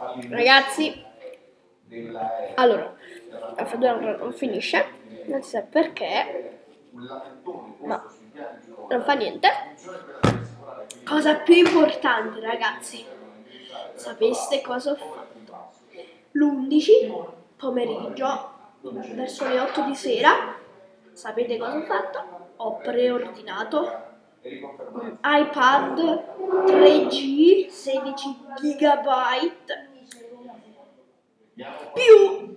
Ragazzi, allora, la raffreddore non finisce, non si sa perché, ma non fa niente. Cosa più importante, ragazzi, sapeste cosa ho fatto? L'11 pomeriggio, verso le 8 di sera, sapete cosa ho fatto? Ho preordinato un iPad 3G 16 GB più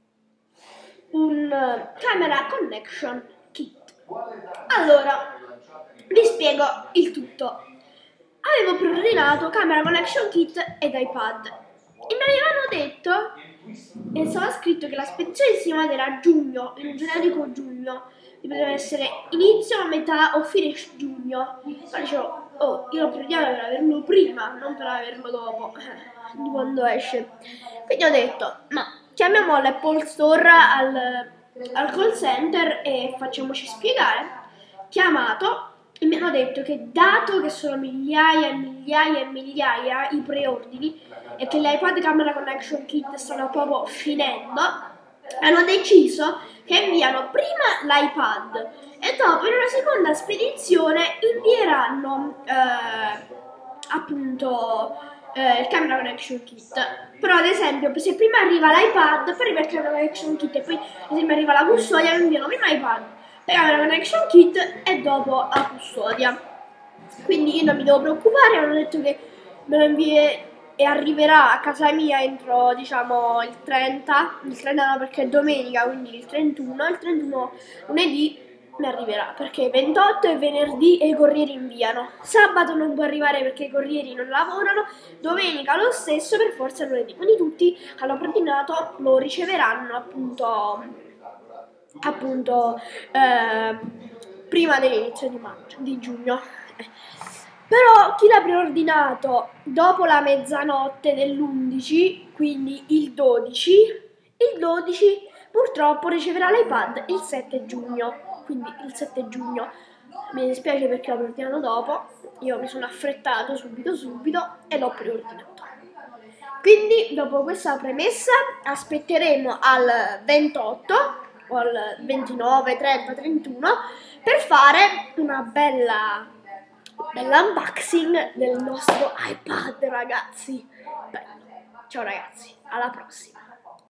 un camera connection kit. Allora, vi spiego il tutto. Avevo preordinato camera connection kit ed iPad e mi avevano detto, e stava scritto che la spedizione estimata era a giugno, in un generico giugno, poteva essere inizio, metà o fine giugno. Ma dicevo, oh, io l'ho preordinato per averlo prima, non per averlo dopo, di quando esce. Quindi ho detto, ma chiamiamo l'Apple Store al call center e facciamoci spiegare. Chiamato e mi hanno detto che dato che sono migliaia e migliaia e migliaia i preordini e che l'iPad Camera Connection Kit stanno proprio finendo, hanno deciso che inviano prima l'iPad e dopo in una seconda spedizione invieranno appunto il Camera Connection Kit. Però ad esempio se prima arriva l'iPad, poi arriva il Camera Connection Kit e poi ad esempio arriva la custodia, inviano prima l'iPad, poi la Connection Kit e dopo la custodia. Quindi io non mi devo preoccupare, hanno detto che me lo invia e arriverà a casa mia entro, diciamo, il 30 no perché è domenica, quindi il 31 lunedì mi arriverà, perché 28 e venerdì e i corrieri inviano, sabato non può arrivare perché i corrieri non lavorano, domenica lo stesso, per forza lunedì, quindi tutti che hanno preordinato lo riceveranno appunto prima dell'inizio di giugno. Però chi l'ha preordinato dopo la mezzanotte dell'11, quindi il 12 purtroppo riceverà l'iPad il 7 giugno, quindi il 7 giugno. Mi dispiace perché l'ho preordinato dopo, io mi sono affrettato subito e l'ho preordinato. Quindi dopo questa premessa aspetteremo al 28 o al 29, 30, 31 per fare una bella unboxing del nostro iPad, ragazzi. Beh, ciao ragazzi, alla prossima.